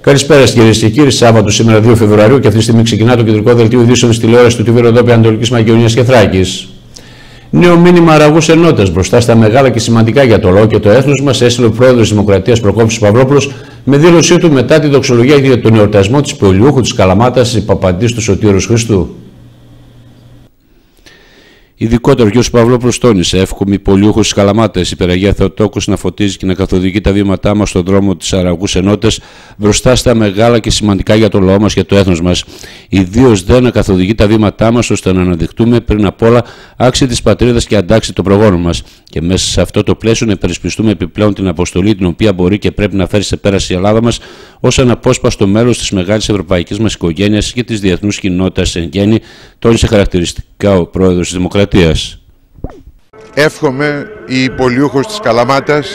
Καλησπέρα κυρίες και κύριοι. Σάββατο σήμερα 2 Φεβρουαρίου και αυτή τη στιγμή ξεκινά το κεντρικό δελτίο ειδήσεων της τηλεόρασης του TV Ροδόπη Ανατολικής Μακεδονίας και Θράκης. Νέο μήνυμα αραγούς ενότητας μπροστά στα μεγάλα και σημαντικά για το λαό και το έθνος μας έστειλε ο πρόεδρος της Δημοκρατίας Προκόπης Παυλόπουλος με δήλωσή του μετά τη δοξολογία για τον εορτασμό της Πολιούχου της Καλαμάτας η Παπαντής του Σωτήρους Χριστού. Ειδικότερα, ο κ. Παυλόπουλος τόνισε: εύχομαι η Πολιούχος της Καλαμάτας, η Υπεραγία Θεοτόκος, να φωτίζει και να καθοδηγεί τα βήματά μας στον δρόμο της αραγούς ενότητας μπροστά στα μεγάλα και σημαντικά για το λαό μας και το έθνος μας. Ιδίως δε να καθοδηγεί τα βήματά μας ώστε να αναδειχτούμε πριν απ' όλα άξιοι της πατρίδας και αντάξιοι των προγόνων μας. Και μέσα σε αυτό το πλαίσιο να υπερισπιστούμε επιπλέον την αποστολή την οποία μπορεί και πρέπει να φέρει σε πέραση η Ελλάδα μας ως αναπόσπαστο μέλος της μεγάλης ευρωπαϊκής μας οικογένειας και της διεθνούς κοινότητας εν γέννη, τόνισε χαρακτηριστικά ο πρόεδρος της Δημοκρατίας. Εύχομαι η Πολιούχος της Καλαμάτας,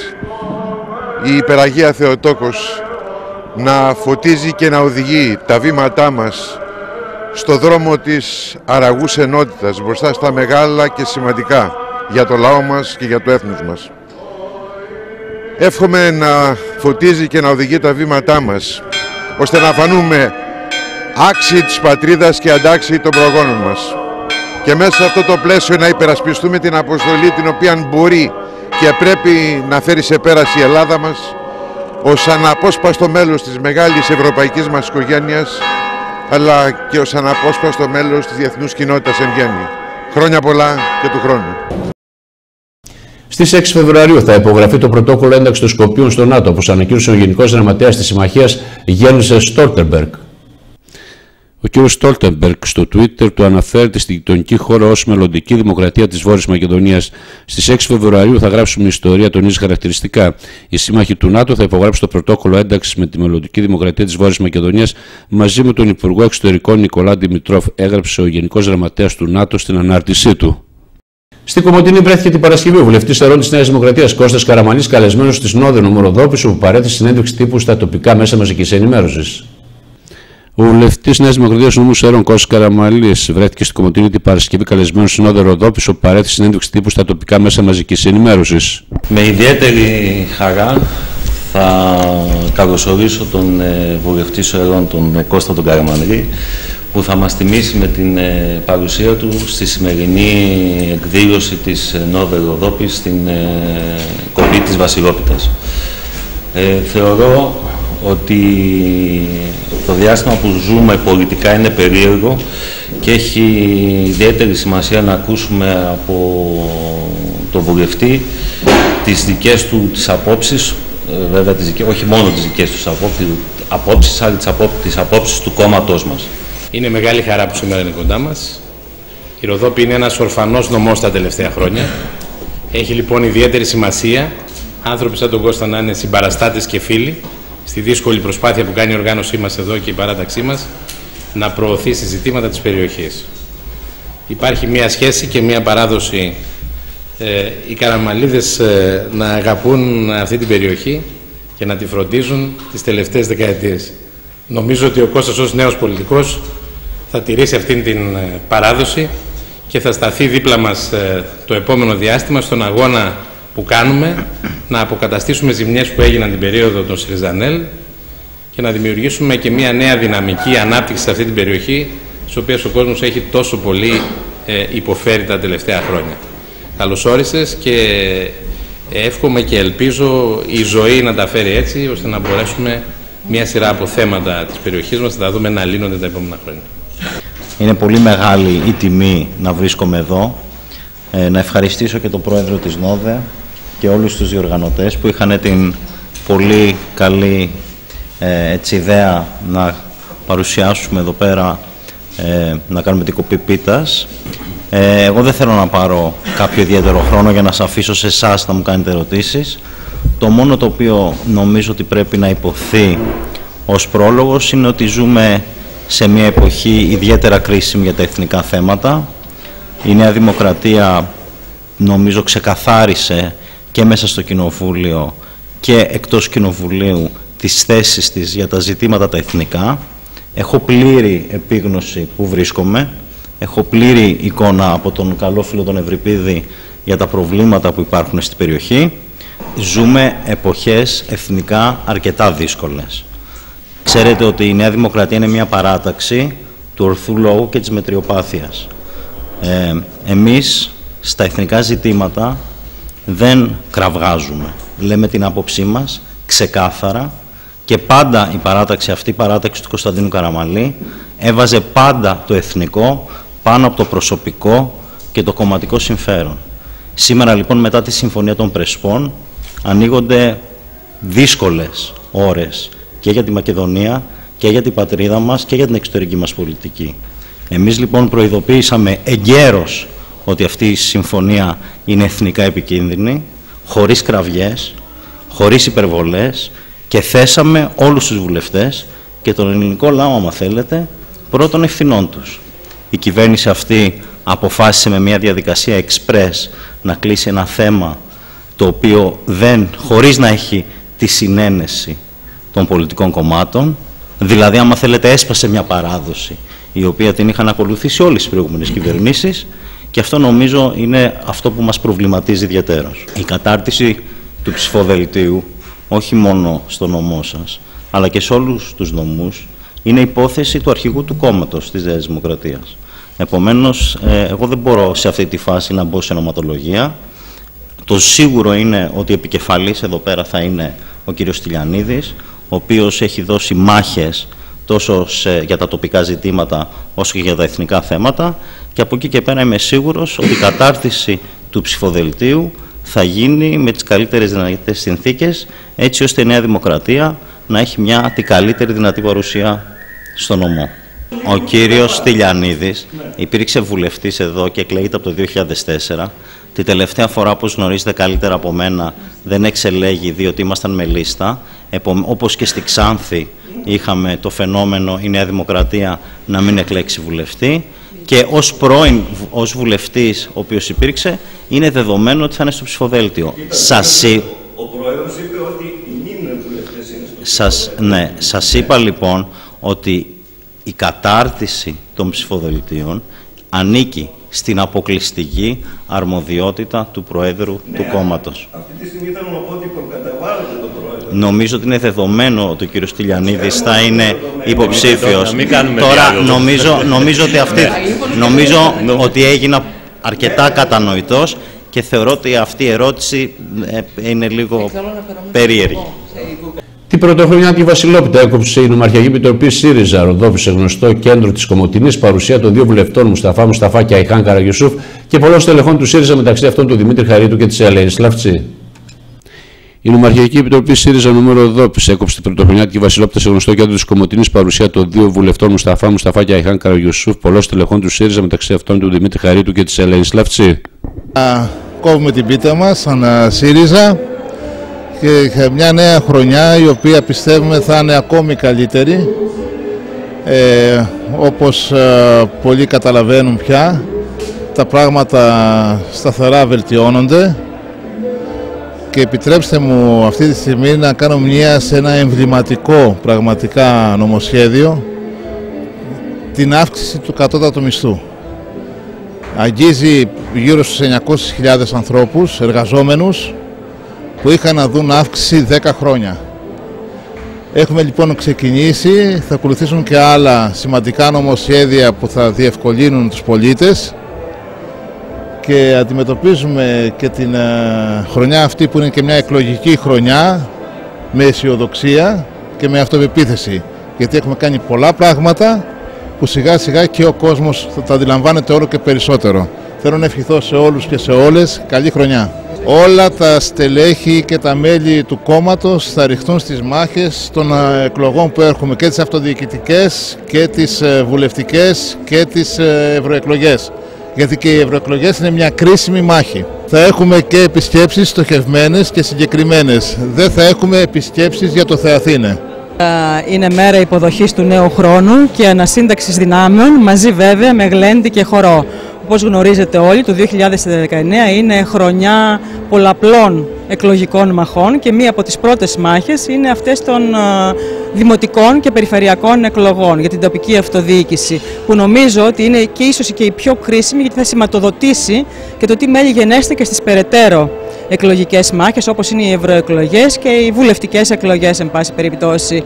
η Υπεραγία Θεοτόκος, να φωτίζει και να οδηγεί τα βήματά μας στο δρόμο της αραγούς ενότητας μπροστά στα μεγάλα και σημαντικά για το λαό μας και για το έθνος μας. Εύχομαι να φωτίζει και να οδηγεί τα βήματά μας ώστε να φανούμε άξιοι της πατρίδας και αντάξιοι των προγόνων μας. Και μέσα σε αυτό το πλαίσιο να υπερασπιστούμε την αποστολή την οποία μπορεί και πρέπει να φέρει σε πέραση η Ελλάδα μας ως αναπόσπαστο μέλος της μεγάλης ευρωπαϊκής μας οικογένειας, αλλά και ως αναπόσπαστο μέλος της διεθνούς κοινότητας εν γέννη. Χρόνια πολλά και του χρόνου. Στις 6 Φεβρουαρίου θα υπογραφεί το πρωτόκολλο ένταξης των Σκοπίων στο ΝΑΤΟ, όπως ανακοίνωσε ο Γενικός Γραμματέας της Συμμαχίας Γιένς Στόλτενμπεργκ. Ο κ. Στόλτενμπεργκ στο Twitter του αναφέρεται στη γειτονική χώρα ως μελλοντική δημοκρατία της Βόρειας Μακεδονίας. Στις 6 Φεβρουαρίου θα γράψουμε ιστορία, τονίζει χαρακτηριστικά. Οι σύμμαχοι του ΝΑΤΟ θα υπογράψουν το πρωτόκολλο ένταξης με τη μελλοντική δημοκρατία της Βόρειας Μακεδονίας μαζί με τον Υπουργό Εξωτερικών Νικολά Δημητρόφ, έγραψε ο Γενικός Γραμματέας του ΝΑΤΟ στην ανάρτησή του. Στην Κομοτηνή βρέθηκε την Παρασκευή ο βουλευτής Ερών της Νέας Δημοκρατίας Κώστας Καραμανλής, καλεσμένος της Νόδε Νομοροδόπης, όπου παρέθεσε συνέντευξη τύπου στα τοπικά μέσα μαζικής ενημέρωσης. Ο βουλευτής Νέας Δημοκρατίας νομού Ερών Κώστας Καραμανλής βρέθηκε στην Κομοτηνή την Παρασκευή καλεσμένος στην Νόδε Ροδόπης, όπου παρέθεσε συνέντευξη τύπου στα τοπικά μέσα μαζικής ενημέρωσης. Με ιδιαίτερη χαρά θα καλωσορίσω τον βουλευτή Ερών, τον Κώστα τον Καραμανλή, που θα μας τιμήσει με την παρουσία του στη σημερινή εκδήλωση της Νόδε Ροδόπης στην κοπή της Βασιλόπιτας. Θεωρώ ότι το διάστημα που ζούμε πολιτικά είναι περίεργο και έχει ιδιαίτερη σημασία να ακούσουμε από τον βουλευτή τις δικές του τις απόψεις, βέβαια όχι μόνο τις δικές του απόψεις, αλλά τις απόψεις του κόμματός μας. Είναι μεγάλη χαρά που σήμερα είναι κοντά μας. Η Ροδόπη είναι ένας ορφανός νομός τα τελευταία χρόνια. Έχει λοιπόν ιδιαίτερη σημασία άνθρωποι σαν τον Κώστα να είναι συμπαραστάτες και φίλοι στη δύσκολη προσπάθεια που κάνει η οργάνωσή μας εδώ και η παράταξή μας να προωθήσει ζητήματα της περιοχής. Υπάρχει μια σχέση και μια παράδοση οι Καραμανλίδες να αγαπούν αυτή την περιοχή και να τη φροντίζουν τις τελευταίες δεκαετίες. Νομίζω ότι ο Κώστας ως νέος πολιτικός θα τηρήσει αυτήν την παράδοση και θα σταθεί δίπλα μας το επόμενο διάστημα στον αγώνα που κάνουμε να αποκαταστήσουμε ζημιές που έγιναν την περίοδο των Σιριζανέλ και να δημιουργήσουμε και μια νέα δυναμική ανάπτυξη σε αυτή την περιοχή, της οποίας ο κόσμος έχει τόσο πολύ υποφέρει τα τελευταία χρόνια. Καλώς όρισες και εύχομαι και ελπίζω η ζωή να τα φέρει έτσι, ώστε να μπορέσουμε μια σειρά από θέματα της περιοχής μας να τα δούμε να λύνονται τα επόμενα χρόνια. Είναι πολύ μεγάλη η τιμή να βρίσκομαι εδώ. Να ευχαριστήσω και τον πρόεδρο της Νόδε και όλους τους διοργανωτές που είχαν την πολύ καλή ιδέα να παρουσιάσουμε εδώ πέρα, να κάνουμε την κοπή πίτας. Εγώ δεν θέλω να πάρω κάποιο ιδιαίτερο χρόνο για να σας αφήσω σε εσάς να μου κάνετε ερωτήσεις. Το μόνο το οποίο νομίζω ότι πρέπει να υποθεί ως πρόλογος είναι ότι ζούμε σε μια εποχή ιδιαίτερα κρίσιμη για τα εθνικά θέματα. Η Νέα Δημοκρατία νομίζω ξεκαθάρισε και μέσα στο Κοινοβούλιο και εκτός Κοινοβουλίου τις θέσεις της για τα ζητήματα τα εθνικά. Έχω πλήρη επίγνωση που βρίσκομαι. Έχω πλήρη εικόνα από τον καλό φίλο τον Ευρυπίδη για τα προβλήματα που υπάρχουν στην περιοχή. Ζούμε εποχές εθνικά αρκετά δύσκολες. Ξέρετε ότι η Νέα Δημοκρατία είναι μια παράταξη του ορθού λόγου και της μετριοπάθειας. Εμείς στα εθνικά ζητήματα δεν κραυγάζουμε. Λέμε την άποψή μας ξεκάθαρα και πάντα η παράταξη αυτή, η παράταξη του Κωνσταντίνου Καραμανλή, έβαζε πάντα το εθνικό πάνω από το προσωπικό και το κομματικό συμφέρον. Σήμερα λοιπόν, μετά τη Συμφωνία των Πρεσπών, ανοίγονται δύσκολες ώρες και για τη Μακεδονία και για την πατρίδα μας και για την εξωτερική μας πολιτική. Εμείς λοιπόν προειδοποίησαμε εγκαίρως ότι αυτή η συμφωνία είναι εθνικά επικίνδυνη, χωρίς κραυγές, χωρίς υπερβολές, και θέσαμε όλους τους βουλευτές και τον ελληνικό λαό, άμα θέλετε, πρώτων ευθυνών τους. Η κυβέρνηση αυτή αποφάσισε με μια διαδικασία εξπρές να κλείσει ένα θέμα το οποίο χωρίς να έχει τη συνένεση των πολιτικών κομμάτων, δηλαδή άμα θέλετε έσπασε μια παράδοση η οποία την είχαν ακολουθήσει όλες οι προηγούμενες κυβερνήσεις, και αυτό νομίζω είναι αυτό που μας προβληματίζει ιδιαιτέρως. Η κατάρτιση του ψηφοδελτίου, όχι μόνο στο νομό σας, αλλά και σε όλους τους νομούς, είναι υπόθεση του αρχηγού του κόμματος της Νέας Δημοκρατίας. Επομένως, εγώ δεν μπορώ σε αυτή τη φάση να μπω σε νοματολογία. Το σίγουρο είναι ότι επικεφαλής εδώ πέρα θα είναι ο κύριος Στυλιανίδης, ο οποίος έχει δώσει μάχες τόσο για τα τοπικά ζητήματα όσο και για τα εθνικά θέματα, και από εκεί και πέρα είμαι σίγουρος ότι η κατάρτιση του ψηφοδελτίου θα γίνει με τις καλύτερες δυνατές συνθήκες, έτσι ώστε η Νέα Δημοκρατία να έχει την καλύτερη δυνατή παρουσία στο νομό. Ο κύριος Στυλιανίδης υπήρξε βουλευτής εδώ και εκλέγεται από το 2004. Τη τελευταία φορά, όπως γνωρίζετε καλύτερα από μένα, δεν εξελέγει διότι ήμασταν με λίστα. Όπως και στη Ξάνθη είχαμε το φαινόμενο η Νέα Δημοκρατία να μην εκλέξει βουλευτή, και ως βουλευτής ο οποίος υπήρξε, είναι δεδομένο ότι θα είναι στο ψηφοδέλτιο. Ο Πρόεδρος είπε ότι οι μήνυες βουλευτές είναι στο ψηφοδέλτιο. Σας είπα λοιπόν ότι η κατάρτιση των ψηφοδελτίων ανήκει στην αποκλειστική αρμοδιότητα του Προέδρου του κόμματος. Αυτή τη στιγμή θέλω να πω ότι προκαταβάλλεται τον Πρόεδρο. Νομίζω ότι είναι δεδομένο ότι ο κύριος Στυλιανίδης θα είναι υποψήφιος. Τώρα νομίζω ότι έγινα αρκετά κατανοητός και θεωρώ ότι αυτή η ερώτηση είναι λίγο περίεργη. Την πρωτοχρονιά τη Βασιλόπιτα έκοψε η Νομαρχιακή Επιτροπή ΣΥΡΙΖΑ Ροδόπη σε γνωστό κέντρο της Κομοτηνής, παρουσία των δύο βουλευτών Μουσταφά και Αϊχάν Καραγιουσούφ και πολλών στελεχών του ΣΥΡΙΖΑ, μεταξύ αυτών του Δημήτρη Χαρίτου και της Ελένης Λαφτσή. Η Νομαρχιακή Επιτροπή ΣΥΡΙΖΑ νούμερο Ροδόπη έκοψε την πρωτοχρονιά τη Βασιλόπιτα σε γνωστό κέντρο της Κομοτηνής, παρουσία των δύο βουλευτών Μουσταφά και Αϊχάν Καραγιουσούφ, πολλών στελεχών του ΣΥΡΙΖΑ, μεταξύ αυτών του Δημήτρη Χαρίτου και της Ελένης Λαφτσή. Κόβουμε την πίτα μας σαν ΣΥΡΙΖΑ και μια νέα χρονιά η οποία πιστεύουμε θα είναι ακόμη καλύτερη. Όπως πολλοί καταλαβαίνουν πια, τα πράγματα σταθερά βελτιώνονται, και επιτρέψτε μου αυτή τη στιγμή να κάνω μνήα σε ένα εμβληματικό πραγματικά νομοσχέδιο, την αύξηση του κατώτατου μισθού. Αγγίζει γύρω στους 900.000 ανθρώπους, εργαζόμενους, που είχαν να δουν αύξηση 10 χρόνια. Έχουμε λοιπόν ξεκινήσει, θα ακολουθήσουν και άλλα σημαντικά νομοσχέδια που θα διευκολύνουν τους πολίτες, και αντιμετωπίζουμε και την χρονιά αυτή που είναι και μια εκλογική χρονιά με αισιοδοξία και με αυτοπεποίθηση, γιατί έχουμε κάνει πολλά πράγματα που σιγά σιγά και ο κόσμος θα τα αντιλαμβάνεται όλο και περισσότερο. Θέλω να ευχηθώ σε όλους και σε όλες καλή χρονιά. Όλα τα στελέχη και τα μέλη του κόμματος θα ρηχθούν στις μάχες των εκλογών που έχουμε, και τις αυτοδιοικητικές και τις βουλευτικές και τις ευρωεκλογές. Γιατί και οι ευρωεκλογές είναι μια κρίσιμη μάχη. Θα έχουμε και επισκέψεις στοχευμένες και συγκεκριμένες. Δεν θα έχουμε επισκέψεις για το Θεαθήνε. Είναι μέρα υποδοχής του νέου χρόνου και ανασύνταξης δυνάμεων, μαζί βέβαια με γλέντι και χορό. Όπως γνωρίζετε όλοι, το 2019 είναι χρονιά πολλαπλών εκλογικών μαχών, και μία από τις πρώτες μάχες είναι αυτές των δημοτικών και περιφερειακών εκλογών για την τοπική αυτοδιοίκηση, που νομίζω ότι είναι και ίσως και η πιο κρίσιμη, γιατί θα σηματοδοτήσει και το τι μέλη γενέστε και στις περαιτέρω εκλογικές μάχες, όπως είναι οι ευρωεκλογές και οι βουλευτικές εκλογές, εν πάση περιπτώσει.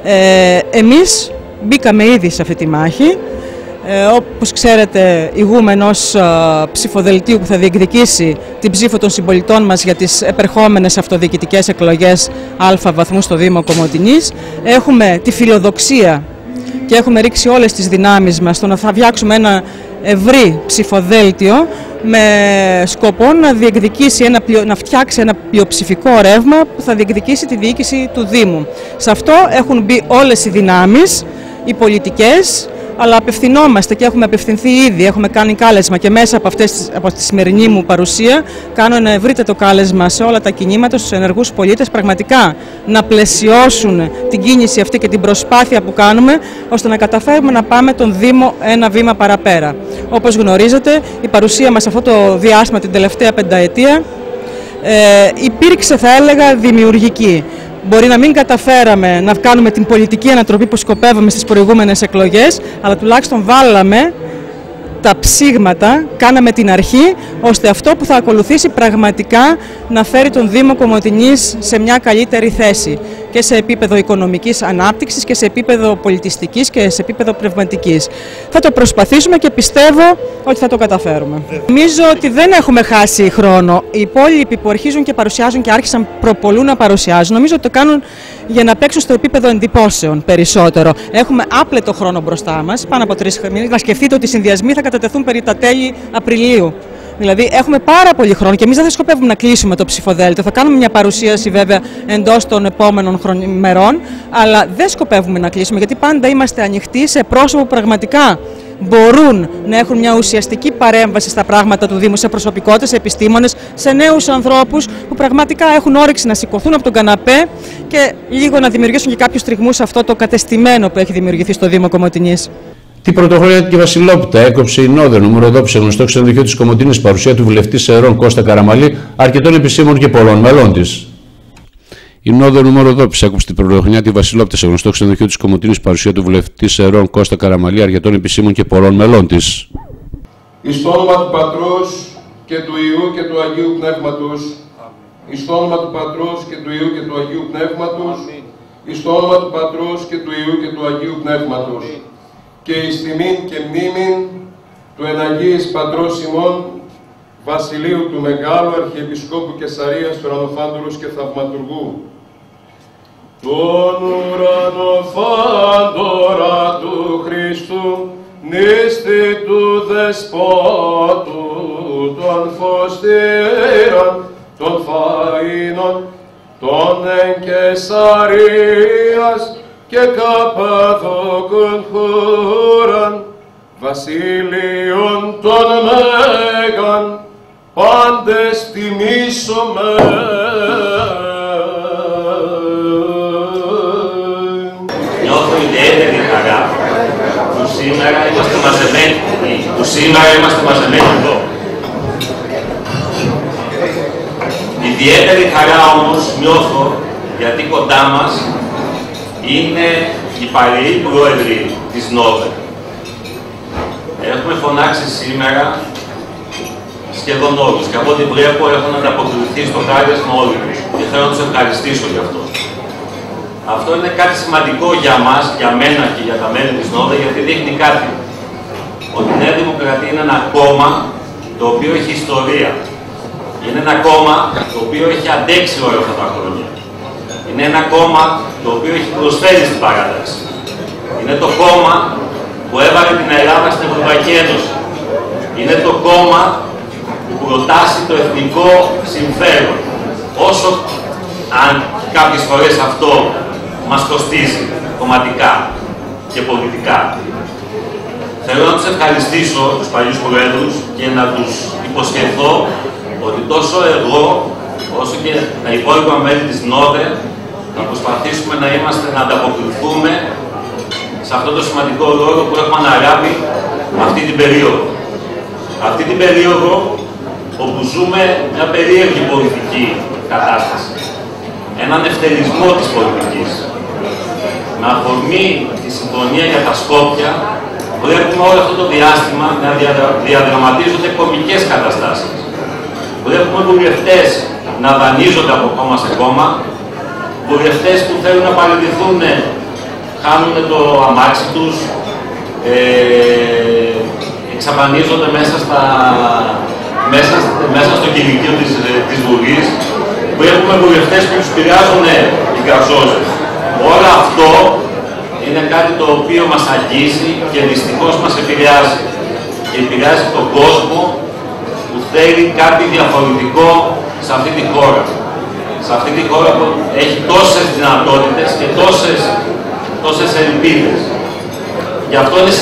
Εμείς μπήκαμε ήδη σε αυτή τη μάχη. Όπως ξέρετε, ηγούμε ενός ψηφοδελτίου που θα διεκδικήσει την ψήφο των συμπολιτών μας για τις επερχόμενες αυτοδιοικητικές εκλογές Α βαθμού στο Δήμο Κομοτηνής. Έχουμε τη φιλοδοξία και έχουμε ρίξει όλες τις δυνάμεις μας στο να θα φτιάξουμε ένα ευρύ ψηφοδέλτιο με σκοπό να διεκδικήσει να φτιάξει ένα πλειοψηφικό ρεύμα που θα διεκδικήσει τη διοίκηση του Δήμου. Σε αυτό έχουν μπει όλες οι δυνάμεις, οι πολιτικές, αλλά απευθυνόμαστε και έχουμε απευθυνθεί ήδη, έχουμε κάνει κάλεσμα και μέσα από τη σημερινή μου παρουσία κάνω ένα ευρύτερο κάλεσμα σε όλα τα κινήματα, στους ενεργούς πολίτες, πραγματικά να πλαισιώσουν την κίνηση αυτή και την προσπάθεια που κάνουμε, ώστε να καταφέρουμε να πάμε τον Δήμο ένα βήμα παραπέρα. Όπως γνωρίζετε, η παρουσία μας αυτό το διάστημα την τελευταία πενταετία υπήρξε, θα έλεγα, δημιουργική. Μπορεί να μην καταφέραμε να κάνουμε την πολιτική ανατροπή που σκοπεύαμε στις προηγούμενες εκλογές, αλλά τουλάχιστον βάλαμε τα ψήγματα, κάναμε την αρχή, ώστε αυτό που θα ακολουθήσει πραγματικά να φέρει τον Δήμο Κομοτηνής σε μια καλύτερη θέση και σε επίπεδο οικονομικής ανάπτυξης και σε επίπεδο πολιτιστικής και σε επίπεδο πνευματικής. Θα το προσπαθήσουμε και πιστεύω ότι θα το καταφέρουμε. Νομίζω ότι δεν έχουμε χάσει χρόνο. Οι υπόλοιποι που αρχίζουν και παρουσιάζουν και άρχισαν προπολού να παρουσιάζουν, νομίζω ότι το κάνουν για να παίξουν στο επίπεδο εντυπώσεων περισσότερο. Έχουμε άπλετο χρόνο μπροστά μας, πάνω από 3 μήνες. Να σκεφτείτε ότι οι συνδυασμοί θα κατατεθούν περί τα τέλη Απριλίου. Δηλαδή, έχουμε πάρα πολύ χρόνο και εμείς δεν θα σκοπεύουμε να κλείσουμε το ψηφοδέλτιο. Θα κάνουμε μια παρουσίαση, βέβαια, εντός των επόμενων μερών, αλλά δεν σκοπεύουμε να κλείσουμε, γιατί πάντα είμαστε ανοιχτοί σε πρόσωπα που πραγματικά μπορούν να έχουν μια ουσιαστική παρέμβαση στα πράγματα του Δήμου, σε προσωπικότητες, σε επιστήμονες, σε νέους ανθρώπους που πραγματικά έχουν όρεξη να σηκωθούν από τον καναπέ και λίγο να δημιουργήσουν και κάποιους τριγμούς σε αυτό το κατεστημένο που έχει δημιουργηθεί στο Δήμο Κομοτηνής. Τι πρωτοχρονιά και Βασιλόπιτα έκοψε η Νόδε, νούμερο σε γνωστό ξενοδοχείο της Κομοτηνής, παρουσία του βουλευτή Σερών Κώστα Καραμαλή, αρκετών επισήμων και πολλών μελών της. Η Νόδε νούμερο έκοψε την πρωτοχρονιά τη Βασιλόπιτα σε γνωστό ξενοδοχείο της Κομοτηνής, παρουσία του βουλευτή Σερών Κώστα Καραμαλή, αρκετών επισήμων και πολλών μελών της. Εις το όνομα του Πατρός και του Υιού και του Αγίου Πνεύματος, εις το όνομα του Πατρός και του Υιού και του Αγίου Πνεύματος, εις το όνομα του Πατρός και του Υιού και του Αγίου Πνεύματος, και εις τιμήν και μνήμην του εναγίης Πατρός ημών Βασιλείου του Μεγάλου Αρχιεπισκόπου Κεσαρίας του Ουρανοφάντορος και Θαυματουργού, τον Ουρανοφάντορα του Χριστού, νήστη του Δεσπότου, των Φωστήρων, των Φαΐνων, των εν Κεσαρίας και Καπαδόκων χώραν, βασίλειων των Μέγαν, πάντες τιμήσομαι. Νιώθω ιδιαίτερη χαρά που σήμερα είμαστε μαζεμένοι εδώ. Ιδιαίτερη χαρά όμως νιώθω γιατί κοντά μας είναι οι παλαιοί πρόεδροι της Νόδε. Έχουμε φωνάξει σήμερα σχεδόν όλους και από ό,τι βλέπω έχουν ανταποκριθεί στο κάλεσμα όλοι τους και θέλω να τους ευχαριστήσω γι' αυτό. Αυτό είναι κάτι σημαντικό για μας, για μένα και για τα μέλη της Νόδε, γιατί δείχνει κάτι. Ότι η Νέα Δημοκρατία είναι ένα κόμμα το οποίο έχει ιστορία. Είναι ένα κόμμα το οποίο έχει αντέξει όλα αυτά τα χρόνια. Είναι ένα κόμμα το οποίο έχει προσφέρει στην παράταξη. Είναι το κόμμα που έβαλε την Ελλάδα στην Ευρωπαϊκή Ένωση. Είναι το κόμμα που προτάσει το εθνικό συμφέρον. Όσο αν κάποιες φορές αυτό μας κοστίζει κομματικά και πολιτικά. Θέλω να τους ευχαριστήσω, τους παλιούς προέδρους, και να τους υποσχεθώ ότι τόσο εγώ, όσο και τα υπόλοιπα μέλη της Νόδε, να προσπαθήσουμε να ανταποκριθούμε σε αυτό το σημαντικό ρόλο που έχουμε αναλάβει αυτή την περίοδο. Αυτή την περίοδο όπου ζούμε μια περίεργη πολιτική κατάσταση. Έναν ευθερισμό της πολιτικής. Με αφορμή τη συμφωνία για τα Σκόπια, βλέπουμε όλο αυτό το διάστημα να διαδραματίζονται κωμικές καταστάσεις. Βλέπουμε βουλευτές να δανείζονται από κόμμα σε κόμμα, βουλευτές που θέλουν να παραιτηθούν χάνουν το αμάξι τους, εξαφανίζονται μέσα στο κηλικείο της Βουλής, που έχουμε βουλευτές που τους πειράζουν οι γκαζόζες. Όλο αυτό είναι κάτι το οποίο μας αγγίζει και δυστυχώς μας επηρεάζει. Και επηρεάζει τον κόσμο που θέλει κάτι διαφορετικό σε αυτή τη χώρα. Σε αυτή τη χώρα που έχει τόσες δυνατότητες και τόσες ελπίδες. Γι' αυτό είναι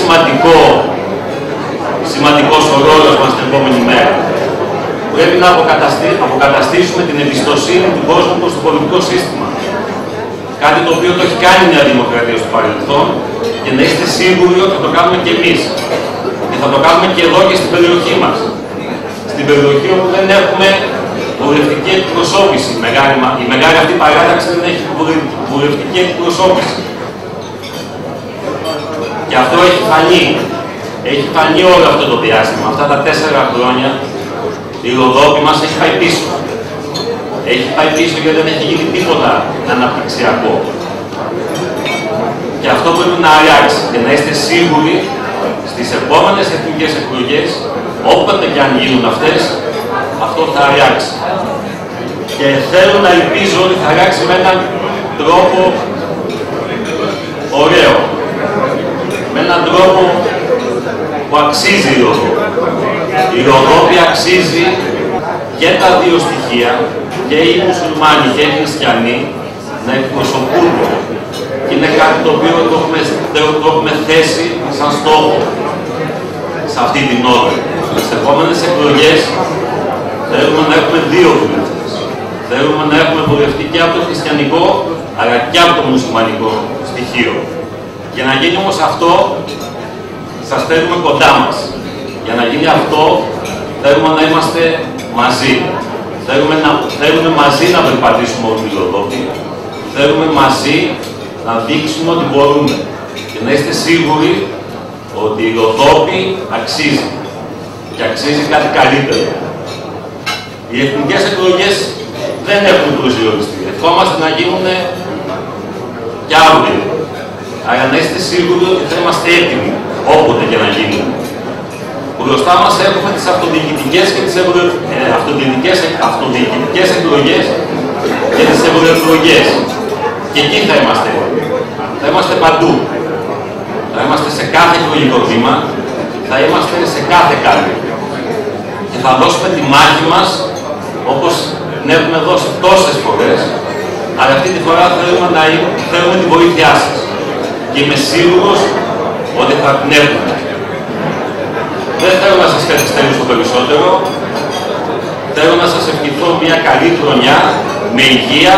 σημαντικός ο ρόλος μας την επόμενη μέρα. Πρέπει να αποκαταστήσουμε την εμπιστοσύνη του κόσμου προς το πολιτικό σύστημα. Κάτι το οποίο το έχει κάνει η Νέα Δημοκρατία στο παρελθόν και να είστε σίγουροι ότι θα το κάνουμε και εμείς. Και θα το κάνουμε και εδώ και στην περιοχή μας. Στην περιοχή όπου δεν έχουμε βουλευτική εκπροσώπηση. Η μεγάλη αυτή παράταξη δεν έχει βουλευτική εκπροσώπηση. Και αυτό έχει φανεί. Έχει φανεί όλο αυτό το διάστημα. Αυτά τα 4 χρόνια η Ροδόπη μας έχει πάει πίσω. Έχει πάει πίσω γιατί δεν έχει γίνει τίποτα αναπτυξιακό. Και αυτό πρέπει να αλλάξει και να είστε σίγουροι στις επόμενες εθνικές εκλογές, όποτε και αν γίνουν αυτές, αυτό θα αλλάξει. Και θέλω να ελπίζω ότι θα αλλάξει με έναν τρόπο ωραίο. Με έναν τρόπο που αξίζει η Ροδόπη. Η Ροδόπη αξίζει και τα δύο στοιχεία, και οι μουσουλμάνοι και οι χριστιανοί, να εκπροσωπούνται. Και είναι κάτι το οποίο το έχουμε θέσει σαν στόχο σε αυτή την ώρα. Στις επόμενες εκλογές θέλουμε να έχουμε 2 βουλευτές. Θέλουμε να έχουμε βουλευτή και από το χριστιανικό, αλλά και από το μουσουλμανικό στοιχείο. Για να γίνει όμως αυτό, σας θέλουμε κοντά μας. Για να γίνει αυτό, θέλουμε να είμαστε μαζί. Θέλουμε μαζί να περπατήσουμε όλη τη Ροδόπη. Θέλουμε μαζί να δείξουμε ότι μπορούμε. Και να είστε σίγουροι ότι η Ροδόπη αξίζει. Και αξίζει κάτι καλύτερο. Οι εθνικές εκλογές δεν έχουν προσδιοριστεί. Ευχόμαστε να γίνουν κι αύριο. Αλλά να είστε σίγουροι ότι θα είμαστε έτοιμοι όποτε και να γίνουν. Μπροστά μας έχουμε τις αυτοδιοικητικές και τις αυτοδιοικητικές εκλογές και τις ευρωεκλογές. Και εκεί θα είμαστε. Θα είμαστε παντού. Θα είμαστε σε κάθε εκλογικό βήμα, θα είμαστε σε κάθε κάλπη. Και θα δώσουμε τη μάχη μας όπως την έχουμε δώσει τόσες φορές, αλλά αυτή τη φορά θέλουμε την βοήθειά σας. Και είμαι σίγουρος ότι θα την έχουμε. Δεν θέλω να σας καθυστερήσω περισσότερο. Θέλω να σας ευχηθώ μια καλή χρονιά, με υγεία,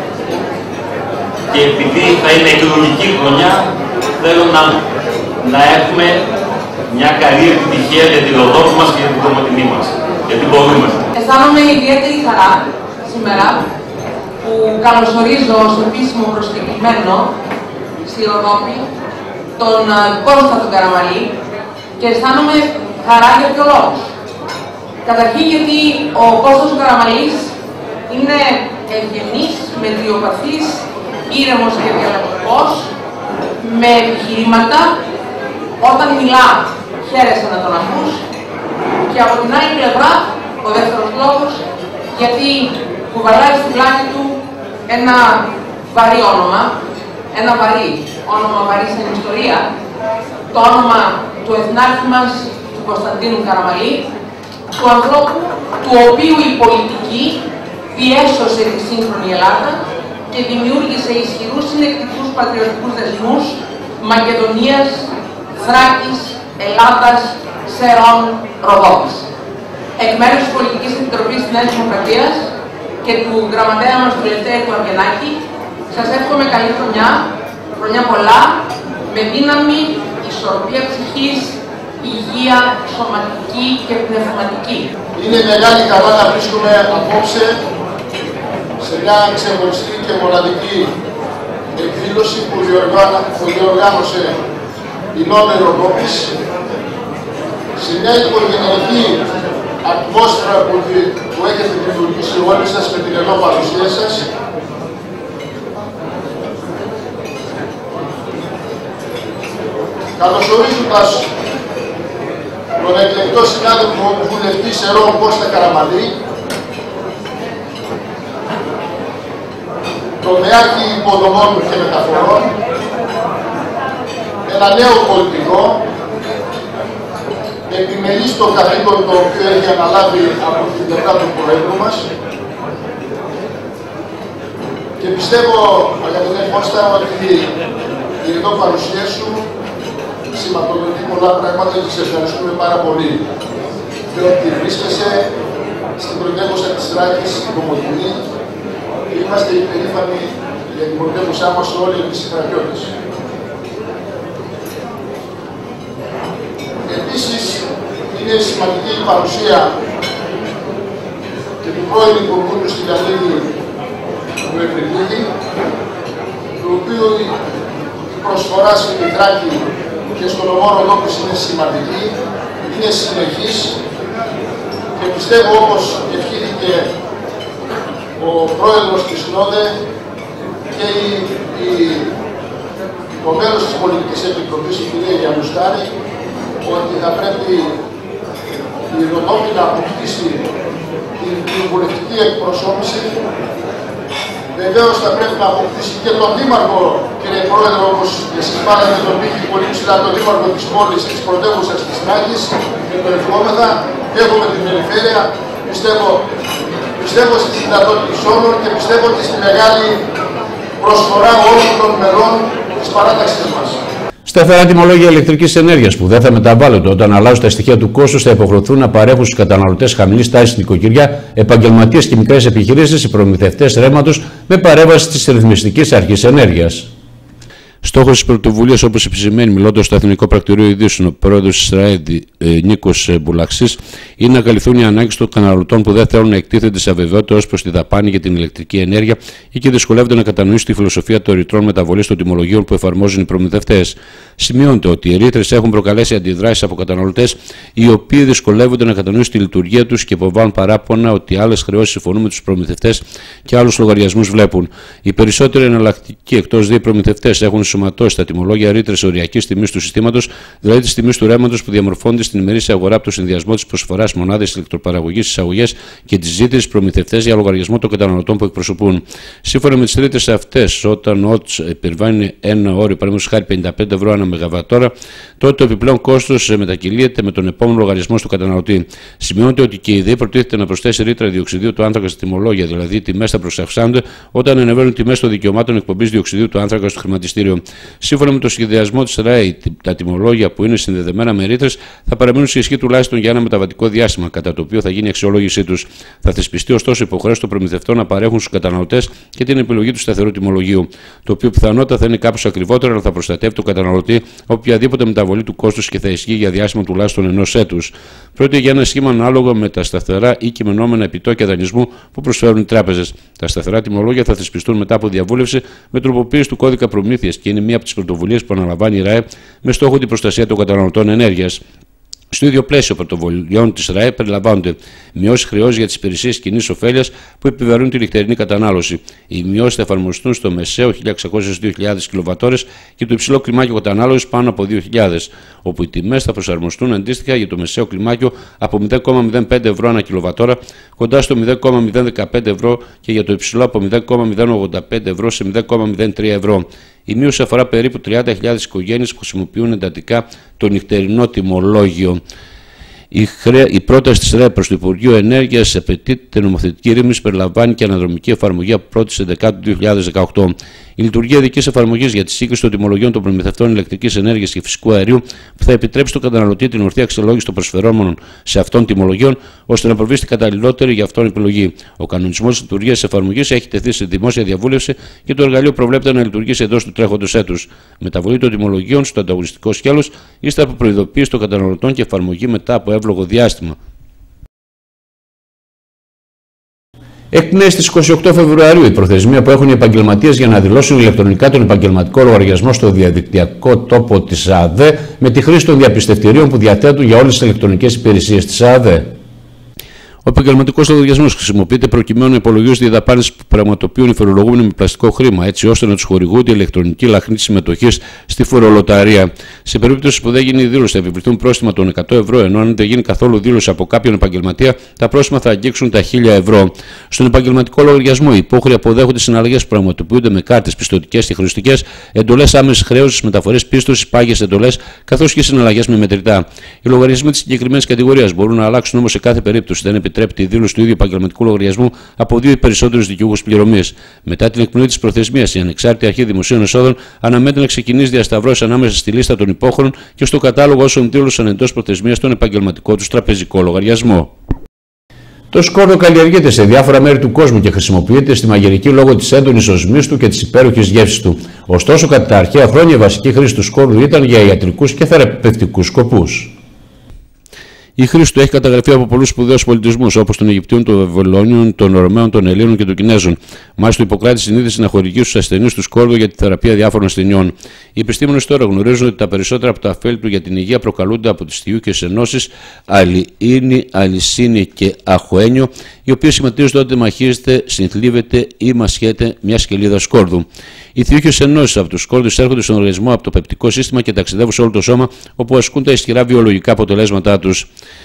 και επειδή θα είναι εκλογική χρονιά, θέλω να έχουμε μια καλή επιτυχία για τη Ροδόπη μας και για την Κομωτινή μας. Γιατί μπορούμε. Αισθάνομαι ιδιαίτερη χαρά σήμερα που καλωσορίζω ως επίσημο προσκεκλημένο στη Ροδόπη τον Κώστα τον Καραμαλή, και αισθάνομαι χαρά για ποιο λόγο. Καταρχήν γιατί ο Κώστας ο Καραμαλής είναι ευγενής, μετριοπαθής, ήρεμος και διαλεκτικός, με επιχειρήματα. Όταν μιλά, χαίρεσαι να τον ακούς. Και από την άλλη πλευρά, ο δεύτερος λόγος, γιατί κουβαλάει στην πλάτη του ένα βαρύ όνομα, ένα βαρύ όνομα, βαρύ στην ιστορία, το όνομα του εθνάρχη μας, του Κωνσταντίνου Καραμαλή, του ανθρώπου του οποίου η πολιτική διέσωσε τη σύγχρονη Ελλάδα και δημιούργησε ισχυρούς συνεκτικούς πατριωτικούς δεσμούς Μακεδονίας, Θράκης, Ελλάδας, Σερών, Ροδόπης. Εκ μέρους της Πολιτικής Επιτροπής της Νέας Δημοκρατίας και του γραμματέα μας του Λευτέρη του Αργενάκη, σας εύχομαι καλή χρονιά, χρονιά πολλά, με δύναμη, ισορροπία ψυχής, υγεία σωματική και πνευματική. Είναι μεγάλη χαρά να βρίσκομαι απόψε σε μια ξεχωριστή και μοναδική εκδήλωση που διοργάνωσε η Νόμη Ροδόπης, σε μια οικογενειακή ατμόσφαιρα που έχετε δημιουργήσει όλοι σας με την εδώ παρουσία σας. Καλωσορίζοντας τον εκλεκτό συνάδελφο βουλευτή Σερών Κώστα Καραμανλή, το ΜΕΑΚΙ υποδομών και μεταφορών, ένα νέο πολιτικό, επιμελής το καθήκον το οποίο έχει αναλάβει από την πλευρά του Προέδρου μας, και πιστεύω, αγαπητέ Κώστα, ότι η εδώ παρουσία σου σηματοδοτεί πολλά πράγματα και σε ευχαριστούμε πάρα πολύ. Διότι βρίσκεσαι στην πρωτεύουσα της Θράκης, στην Κομοτηνή, και είμαστε υπερήφανοι για την πρωτεύουσά μας όλοι εμείς οι Θρακιώτες. Επίσης, είναι σημαντική η παρουσία και του πρώην Υπουργού του Στυλιανίδη, του Ευρυπίδη, του οποίου η προσφορά στην Θράκη και στον νομό Ροδόπης είναι σημαντική, είναι συνεχής, και πιστεύω, όπως ευχήθηκε ο πρόεδρος της ΝΟΔΕ και το μέλος της Πολιτικής Επιτροπής, η κυρία Γιαννουστάρη, ότι θα πρέπει η Ροδόπη να αποκτήσει την βουλευτική εκπροσώπηση. Βεβαίως θα πρέπει να αποκτήσει και τον Δήμαρχο, κύριε Πρόεδρο, όπως εσείς πάρατε τον πύχη πολύ ψηλά, τον Δήμαρχο της πόλης, της πρωτεύουσας της Θράκης, και το ευχόμεθα. Έχουμε την περιφέρεια, πιστεύω στις δυνατότητες όλων και πιστεύω και στη μεγάλη προσφορά όλων των μελών της παράταξης μας. Σταθερά τιμολόγια ηλεκτρικής ενέργειας που δεν θα μεταβάλλονται όταν αλλάζουν τα στοιχεία του κόστους, θα υποχρεωθούν να παρέχουν στους καταναλωτές χαμηλής τάσης νοικοκυριά, επαγγελματίες και μικρές επιχειρήσεις, οι προμηθευτές ρεύματος με παρέμβαση της Ρυθμιστικής Αρχής Ενέργειας. Στόχος της πρωτοβουλίας, όπως επισημαίνει μιλώντας στο Εθνικό Πρακτορείο Ειδήσεων ο πρόεδρος της ΣΡΑΕ Νίκος Μπουλαξής, είναι να καλυφθούν οι ανάγκες των καταναλωτών που δεν θέλουν να εκτίθενται σε αβεβαιότητα ως προς τη δαπάνη για την ηλεκτρική ενέργεια ή και δυσκολεύονται να κατανοήσουν τη φιλοσοφία των ρητρών μεταβολής των τιμολογίων που εφαρμόζουν οι προμηθευτές. Σημειώνεται ότι οι ρήτρες έχουν προκαλέσει αντιδράσεις από καταναλωτές, οι οποίοι δυσκολεύονται να κατανοήσουν τη λειτουργία τους και υποβάλλουν παράπονα ότι άλλες χρεώσεις συμφωνούν με τους προμηθευτές και άλλους λογαριασμούς βλέπουν. Οι περισσότεροι εναλλακτικοί εκτός δύο προμηθευτές έχουν ενσωματώσει στα τιμολόγια ρήτρες οριακής τιμής του συστήματος, δηλαδή της τιμής του ρεύματος που διαμορφώνεται στην ημερήσια αγορά από το συνδυασμό της προσφοράς μονάδες ηλεκτροπαραγωγής, εισαγωγές και της ζήτησης προμηθευτές για λογαριασμό των καταναλωτών που εκπροσωπούν. Σύμφωνα με τις ρήτρες αυτές, όταν ο ΟΤΣ υπερβαίνει ένα όριο, παραδείγματος χάρη 55 ευρώ ανά μεγαβατόρα, τότε το επιπλέον κόστος μετακυλείται με τον επόμενο λογαριασμό του καταναλωτή. Σημειώνεται ότι και η ΔΕΗ προτίθεται να προσθέσει ρήτρα διοξιδίου του άνθρακα στα τιμολόγια, δηλαδή οι τιμές θα προσαυξάνονται όταν ανεβαίνουν τιμές των δικαιωμάτων εκπομπής διοξιδίου του άνθρακα στο χρηματιστήριο. Σύμφωνα με το σχεδιασμό της ΡΑΕ, τα τιμολόγια που είναι συνδεδεμένα με ρήτρες θα παραμείνουν σε ισχύ τουλάχιστον για ένα μεταβατικό διάστημα, κατά το οποίο θα γίνει η αξιολόγησή τους. Θα θεσπιστεί ωστόσο υποχρέωση των προμηθευτών να παρέχουν στους καταναλωτές και την επιλογή του σταθερού τιμολογίου, το οποίο πιθανότατα θα είναι κάπως ακριβότερο, αλλά θα προστατεύει τον καταναλωτή οποιαδήποτε μεταβολή του κόστους και θα ισχύει για διάστημα τουλάχιστον ενός έτους. Πρόκειται για ένα σχήμα ανάλογο με τα σταθερά ή κειμενόμενα επιτόκια δανεισμού που προσφέρουν οι τράπεζες. Τα σταθερά τιμολόγια θα θεσπιστούν μετά από διαβούλευση με τροποποίηση του κώδικα προμήθειας και είναι μία από τις πρωτοβουλίες που αναλαμβάνει η ΡΑΕ με στόχο την προστασία των καταναλωτών ενέργειας. Στο ίδιο πλαίσιο πρωτοβουλειών της ΡΑΕ περιλαμβάνονται μειώσεις χρεώσεις για τις υπηρεσίες κοινής ωφέλειας που επιβαρύνουν τη νυχτερινή κατανάλωση. Οι μειώσεις θα εφαρμοστούν στο μεσαίο 1.600-2.000 κιλοβατόρες και το υψηλό κλιμάκιο κατανάλωσης πάνω από 2.000, όπου οι τιμές θα προσαρμοστούν αντίστοιχα για το μεσαίο κλιμάκιο από 0,05 ευρώ ανά κιλοβατόρα κοντά στο 0,015 ευρώ και για το υψηλό από 0,085 ευρώ σε 0,03 ευρώ. Η μείωση αφορά περίπου 30.000 οικογένειες που χρησιμοποιούν εντατικά το νυχτερινό τιμολόγιο. Η πρόταση της ΡΕ προς το Υπουργείο Ενέργειας απαιτείται νομοθετική ρύθμιση, περιλαμβάνει και αναδρομική εφαρμογή από 1η Δεκάτου 2018. Η λειτουργία ειδικής εφαρμογής για τη σύγκριση των τιμολογίων των προμηθευτών ηλεκτρικής ενέργειας και φυσικού αερίου που θα επιτρέψει στον καταναλωτή την ορθή αξιολόγηση των προσφερόμενων σε αυτών τιμολογίων, ώστε να προβεί στην καταλληλότερη για αυτόν επιλογή. Ο κανονισμός λειτουργίας εφαρμογής έχει τεθεί σε δημόσια διαβούλευση και το εργαλείο προβλέπεται να λειτουργήσει εντός του τρέχοντος έτους. Μεταβολή των τιμολογίων στο ανταγωνιστικό σκέλος, ύστερα από προειδοποίηση των καταναλωτών και εφαρμογή μετά από εύλογο διάστημα. Εκπνέει στις 28 Φεβρουαρίου η προθεσμία που έχουν οι επαγγελματίες για να δηλώσουν ηλεκτρονικά τον επαγγελματικό λογαριασμό στο διαδικτυακό τόπο της ΑΔΕ με τη χρήση των διαπιστευτηρίων που διαθέτουν για όλες τις ηλεκτρονικές υπηρεσίες της ΑΔΕ. Ο επαγγελματικός λογαριασμός χρησιμοποιείται προκειμένου να υπολογίζονται οι δαπάνες που πραγματοποιούν οι φορολογούμενοι με πλαστικό χρήμα, έτσι ώστε να τους χορηγούνται ηλεκτρονική λαχνή συμμετοχής στη φορολοταρία. Σε περίπτωση που δεν γίνει η δήλωση, θα επιβληθούν πρόστιμα των 100 ευρώ, ενώ αν δεν γίνει καθόλου δήλωση από κάποιον επαγγελματία, τα πρόστιμα θα αγγίξουν τα 1000 ευρώ. Στον επαγγελματικό λογαριασμό, οι υπόχρεοι αποδέχονται συναλλαγές που πραγματοποιούνται με κάρτες πιστωτικές και χρηστικές, εντολές άμεσης χρέωσης, μεταφορές πίστοσης, πάγιες εντολές, καθώς και συναλλαγές με μετρητά. Οι λογαριασμοί της συγκεκριμένης κατηγορίας μπορούν να αλλάξουν όμως σε κάθε περίπτωση. Δεν επιτρέπεται η δήλωση του ίδιου επαγγελματικού λογαριασμού από δύο ή περισσότερους δικαιούχους πληρωμής. Μετά την εκπνοή της προθεσμίας, η Ανεξάρτητη Αρχή Δημοσίων Εσόδων αναμένεται να ξεκινήσει διασταυρώσεις ανάμεσα στη λίστα των υπόχρεων και στο κατάλογο όσων δήλωσαν εντός προθεσμίας τον επαγγελματικό τους τραπεζικό λογαριασμό. Το σκόρδο καλλιεργείται σε διάφορα μέρη του κόσμου και χρησιμοποιείται στη μαγειρική λόγω της έντονης οσμής του και της υπέροχης γεύσης του. Ωστόσο, κατά τα αρχαία χρόνια, η βασική χρήση του σκόρδου ήταν για ιατρικούς και θεραπευτικούς σκοπούς. Η χρήση του έχει καταγραφεί από πολλούς σπουδαίους πολιτισμούς, όπως των Αιγυπτίων, των Βαβυλωνίων, των Ρωμαίων, των Ελλήνων και των Κινέζων. Μάλιστα, ο Ιπποκράτης συνήθιζε να χορηγεί στους ασθενείς του σκόρδο για τη θεραπεία διάφορων ασθενειών. Οι επιστήμονες τώρα γνωρίζουν ότι τα περισσότερα από τα ωφέλη του για την υγεία προκαλούνται από τις θηούχες ενώσεις αλιίνη, αλυσίνη και αχοένιο, οι οποίες σηματίζονται όταν μαχίζεται, συνθλίβεται ή μασχέται μια σκελίδα σκόρδου. Οι θηούχες ενώσεις από τους σκόρδους έρχονται στον οργανισμό από το πεπτικό σύστημα και ταξιδεύουν σε όλο το σώμα, όπου ασκούν τα ισχυρά βιολογικά αποτελέσματά τους.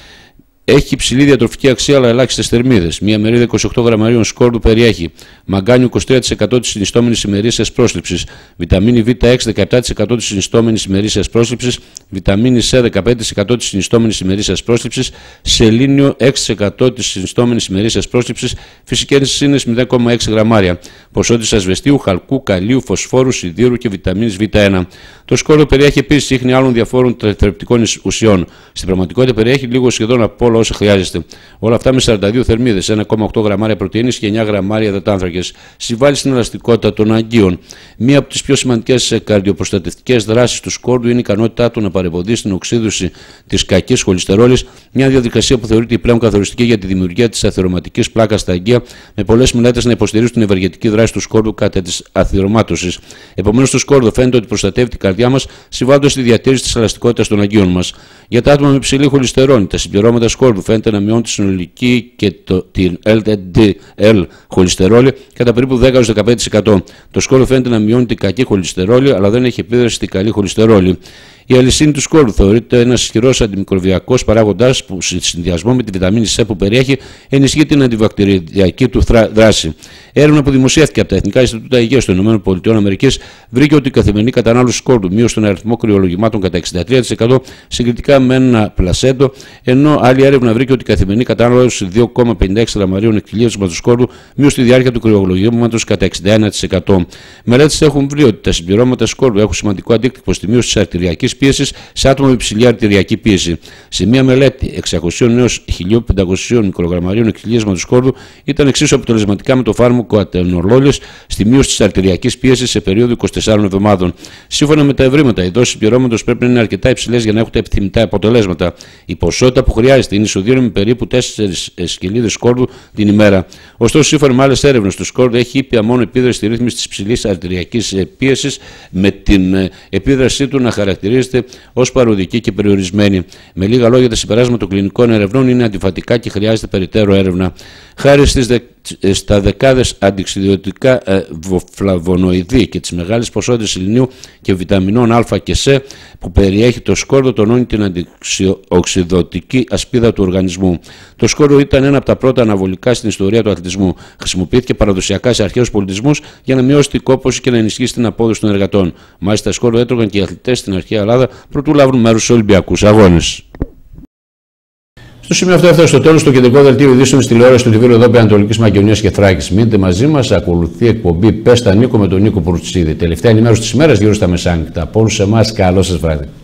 Έχει υψηλή διατροφική αξία αλλά ελάχιστες θερμίδες. Μία μερίδα 28 γραμμαρίων σκόρδου περιέχει μαγκάνιο 23% της συνιστόμενης ημερήσιας πρόσληψης, βιταμίνη Β6 17% της συνιστόμενης ημερήσιας πρόσληψης, βιταμίνη Σ 15% της συνιστόμενης ημερήσιας πρόσληψης, σελήνιο 6% της συνιστόμενης ημερήσιας πρόσληψης, φυσικές ίνες 0,6 γραμμάρια, ποσότητες ασβεστίου, χαλκού, καλίου, φωσφόρου, σιδήρου και βιταμίνης Β1. Το σκόρδο περιέχει επίσης ίχνη άλλων διαφόρων θρεπτικών ουσιών. Στην πραγματικότητα περιέχει λίγο σχεδόν από όλα όσα χρειάζεστε. Όλα αυτά με 42 θερμίδες, 1,8 γραμμάρια πρωτεΐνης και 9 γραμμάρια υδατάνθρακες. Συμβάλλει στην ελαστικότητα των αγκίων. Μία από τις πιο σημαντικές καρδιοπροστατευτικές δράσεις του σκόρδου είναι η ικανότητά του να παρεμποδίσει την οξύδωση της κακής χολυστερόλης, μια διαδικασία που θεωρείται πλέον καθοριστική για τη δημιουργία της αθυρωματικής πλάκας στα αγκία, με πολλές μελέτες να υποστηρίζουν την ευεργετική δράση του σκόρδου κατά της αθυρωμάτωσης. Επομένως, το σκόρδο φαίνεται ότι προστατεύει την καρδιά μας, συμβάλλοντας στη διατήρηση της ελαστικότητας των αγκίων μας. Για τα άτομα με υψηλή χολυστερόλη, τα συμπληρώματα σκόρδου φαίνεται να μειώνουν τη συνολική και την LDL χολυστερόλη κατά περίπου 10-15%. Το σκόρδο φαίνεται να μειώνει την κακή χολυστερόλη, αλλά δεν έχει επίδραση στην καλή χολυστερόλη. Η αλυσίνη του σκόρδου θεωρείται ένας ισχυρός αντιμικροβιακός παράγοντας που, σε συνδυασμό με τη βιταμίνη C που περιέχει, ενισχύει την αντιβακτηριακή του δράση. Έρευνα που δημοσιεύτηκε από τα Εθνικά Ινστιτούτα Υγείας των ΗΠΑ βρήκε ότι η καθημερινή κατανάλωση σκόρδου μείωσε τον αριθμό κρυολογημάτων κατά 63% συγκριτικά με ένα πλασέντο, ενώ άλλη έρευνα βρήκε ότι η καθημερινή κατανάλωση 2,56 γραμμαρίων εκτιλίασματος σκόρδου μείωσε τη διάρκεια του κρυολογήματος κατά 61%. Μελέτες έχουν βρει ότι τα συμπληρώματα σκόρδου έχουν σημαντικό αντίκτυπο στη μείωση της αρτηριακής πίεσης σε άτομα με υψηλή αρτηριακή πίεση. Σε μια μελέτη 600 έως 1500 μικρογραμμαρίων εκτιλίασματος σκόρδου ήταν εξίσου αποτελεσματικά με το φάρμακο ατενολόλες στη μείωση της αρτηριακής πίεσης σε περίοδο 24 εβδομάδων. Σύμφωνα με τα ευρήματα, οι δόσεις συμπληρώματος πρέπει να είναι αρκετά υψηλές για να έχουν τα επιθυμητά αποτελέσματα. Η ποσότητα που χρειάζεται είναι ισοδύναμη με περίπου 4 σκελίδες σκόρδου την ημέρα. Ωστόσο, σύμφωνα με άλλες έρευνες, το σκόρδο έχει ήπια μόνο επίδραση στη ρύθμιση της υψηλής αρτηριακής πίεσης, με την επίδρασή του να χαρακτηρίζεται ως παροδική και περιορισμένη. Με λίγα λόγια, τα συμπεράσματα των κλινικών ερευνών είναι αντιφατικά και χρειάζεται περαιτέρω έρευνα. Χάρη στα δεκάδες αντιοξυδωτικά φλαβονοειδή και τις μεγάλες ποσότητες σεληνίου και βιταμινών Α και Σ που περιέχει το σκόρδο, τονώνει την αντιοξυδωτική ασπίδα του οργανισμού. Το σκόρδο ήταν ένα από τα πρώτα αναβολικά στην ιστορία του αθλητισμού. Χρησιμοποιήθηκε παραδοσιακά σε αρχαίους πολιτισμούς για να μειώσει την κόπωση και να ενισχύσει την απόδοση των εργατών. Μάλιστα, σκόρδο έτρωγαν και οι αθλητές στην αρχαία Ελλάδα προτού λάβουν μέρος στους Ολυμπιακούς Αγώνες. Στο σημείο αυτό έφτασε στο τέλος το κεντρικό δελτίο ειδήσεων στη τηλεόραση του TV Ροδόπη Ανατολικής Μακεδονίας και Θράκης. Μείνετε μαζί μας, ακολουθεί εκπομπή Πες τα Νίκο με τον Νίκο Πουρτσίδη. Τελευταία ενημέρωση της ημέρας γύρω στα μεσάνυχτα. Από όλους εμάς, καλό σας βράδυ.